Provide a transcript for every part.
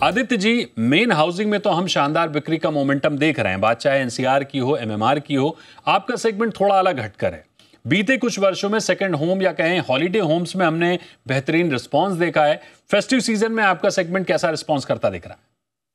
Aditya ji, main housing में तो हम शानदार बिक्री का मोमेंटम देख रहे हैं, बात चाहे एनसीआर की हो, एमएमआर की हो। आपका सेगमेंट थोड़ा अलग हटकर है। बीते कुछ वर्षों में सेकंड होम या कहें हॉलीडे होम्स में हमने बेहतरीन रिस्पांस देखा है। फेस्टिव सीजन में आपका सेगमेंट कैसा रिस्पांस करता दिख रहा है?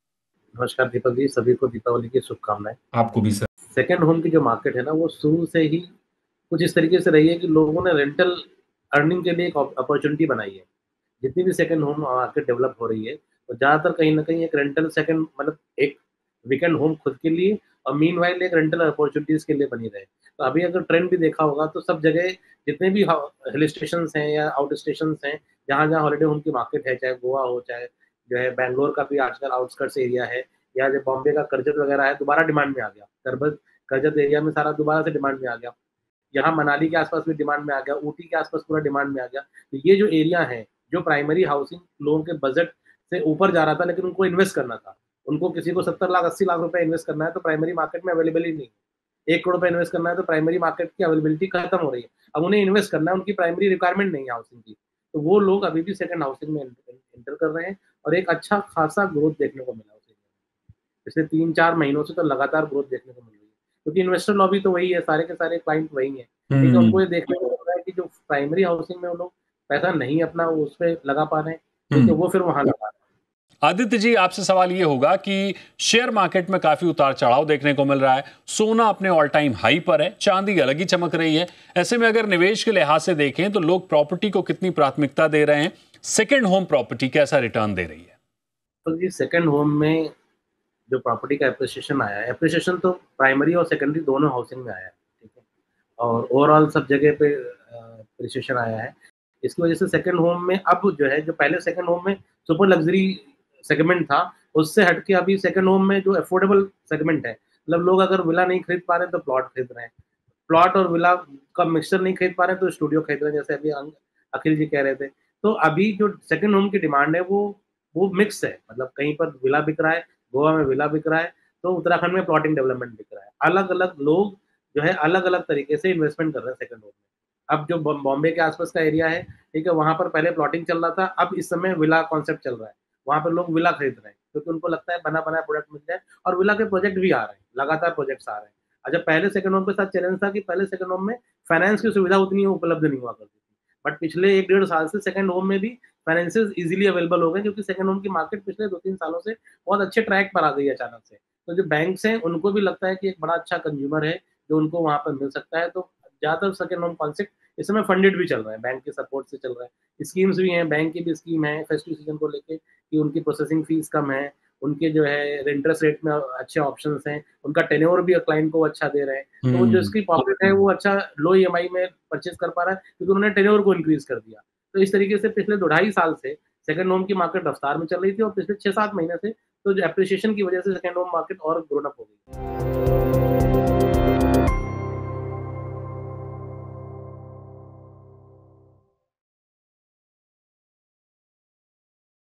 नमस्कार दीपक जी, सभी को दीपावली की शुभकामनाएं। आपको भी सर। सेकंड होम की जो मार्केट है ना, वो शुरू से ही कुछ इस तरीके से रही है कि लोगों ने रेंटल अर्निंग के लिए एक अपॉर्चुनिटी बनाई है। जितनी भी सेकंड होम मार्केट डेवलप हो रही है, तो ज़्यादातर कहीं ना कहीं एक रेंटल सेकंड मतलब एक वीकेंड होम खुद के लिए और मीनवाइल एक रेंटल अपॉर्चुनिटीज के लिए बनी रहे। तो अभी अगर ट्रेंड भी देखा होगा तो सब जगह जितने भी हिल स्टेशन हैं या आउट स्टेशन हैं, जहाँ जहाँ हॉलीडे होम की मार्केट है, चाहे गोवा हो, चाहे जो है बैंगलोर का भी आजकल आउटस्कर्ट्स एरिया है, या जो बॉम्बे का करजत वगैरह है, दोबारा डिमांड में आ गया। करजत एरिया में सारा दोबारा से डिमांड में आ गया। यहाँ मनाली के आसपास भी डिमांड में आ गया, ऊटी के आसपास पूरा डिमांड में आ गया। तो ये जो एरिया है, जो प्राइमरी हाउसिंग लोगों के बजट से ऊपर जा रहा था, लेकिन उनको इन्वेस्ट करना था, उनको किसी को 70 लाख 80 लाख रुपए इन्वेस्ट करना है, तो प्राइमरी मार्केट में अवेलेबल ही नहीं है। 1 करोड़ रुपए इन्वेस्ट करना है तो प्राइमरी मार्केट की अवेलेबिलिटी खत्म हो रही है। अब उन्हें इन्वेस्ट करना है, उनकी प्राइमरी रिक्वायरमेंट नहीं है हाउसिंग की, तो वो लोग अभी भी सेकंड हाउसिंग में एंटर कर रहे हैं और एक अच्छा खासा ग्रोथ देखने को मिला हाउसिंग में। पिछले 3-4 महीनों से तो लगातार ग्रोथ देखने को मिल रही है, क्योंकि इन्वेस्टर लॉबी तो वही है, सारे के सारे क्लाइंट वही है। ठीक है, उनको ये देखने को मिल रहा है कि जो प्राइमरी हाउसिंग में वो लोग पैसा नहीं अपना उस पर लगा पा रहे हैं, ठीक है, वो फिर वहां लगा रहे हैं। आदित्य जी, आपसे सवाल यह होगा कि शेयर मार्केट में काफी उतार चढ़ाव देखने को मिल रहा है। सोना अपने ऑल टाइम हाई पर है, चांदी अलग ही चमक रही है। ऐसे में अगर निवेश के लिहाज से देखें तो लोग प्रॉपर्टी को कितनी प्राथमिकता दे रहे हैं? सेकंड होम प्रॉपर्टी कैसा रिटर्न दे रही है? तो जी, सेकंड होम में जो प्रॉपर्टी का एप्रिसिएशन आया है, एप्रिसिएशन तो प्राइमरी और सेकेंडरी दोनों हाउसिंग में आया है, ठीक है, और ओवरऑल सब जगह पे एप्रिसिएशन आया है। इसकी वजह से सेकंड होम में अब जो है, जो पहले सेकंड होम में सुपर लग्जरी सेगमेंट था, उससे हटके अभी सेकंड होम में जो अफोर्डेबल सेगमेंट है, मतलब लोग अगर विला नहीं खरीद पा रहे तो प्लॉट खरीद रहे हैं, प्लॉट और विला का मिक्सचर नहीं खरीद पा रहे तो स्टूडियो खरीद रहे हैं, जैसे अभी अखिल जी कह रहे थे। तो अभी जो सेकंड होम की डिमांड है वो मिक्स है, मतलब कहीं पर विला बिक रहा है, गोवा में विला बिक रहा है, तो उत्तराखंड में प्लॉटिंग डेवलपमेंट बिक रहा है। अलग अलग लोग जो है अलग अलग तरीके से इन्वेस्टमेंट कर रहे हैं सेकंड होम में। अब जो बॉम्बे के आसपास का एरिया है, ठीक है, वहां पर पहले प्लॉटिंग चल रहा था, अब इस समय विला कॉन्सेप्ट चल रहा है। वहां पर लोग विला खरीद रहे हैं क्योंकि उनको लगता है बना बनाया प्रोडक्ट मिल जाए, और विला के प्रोजेक्ट भी आ रहे हैं, लगातार प्रोजेक्ट्स आ रहे हैं। अच्छा, पहले सेकंड होम के साथ चैलेंज था कि पहले सेकंड होम में फाइनेंस की सुविधा उतनी उपलब्ध नहीं हुआ करती थी, बट पिछले 1-1.5 साल से सेकंड होम में भी फाइनेंसेस इजीली अवेलेबल हो गए, क्योंकि सेकंड होम की मार्केट पिछले 2-3 सालों से बहुत अच्छे ट्रैक पर आ गई है अचानक से। तो जो बैंक्स हैं उनको भी लगता है कि एक बड़ा अच्छा कंज्यूमर है जो उनको वहां पर मिल सकता है, तो ज्यादातर सेकंड होम कॉन्सेप्ट इस समय फंडेड भी चल रहा है, बैंक के सपोर्ट से चल रहा है। स्कीम्स भी हैं, बैंक की भी स्कीम है फेस्टिव सीजन को लेके कि उनकी प्रोसेसिंग फीस कम है, उनके जो है इंटरेस्ट रेट में अच्छे ऑप्शंस हैं, उनका टेन्योर भी क्लाइंट को अच्छा दे रहे हैं। तो जो इसकी पॉकेट है वो अच्छा लो ईएमआई में परचेज कर पा रहा है, क्योंकि उन्होंने टेन्योर को इंक्रीज कर दिया। तो इस तरीके से पिछले 2-2.5 साल से सेकंड होम की मार्केट रफ्तार में चल रही थी, और पिछले 6-7 महीने से तो जो एप्रिसिएशन की वजह से सेकंड होम मार्केट और ग्रोन अप हो गई।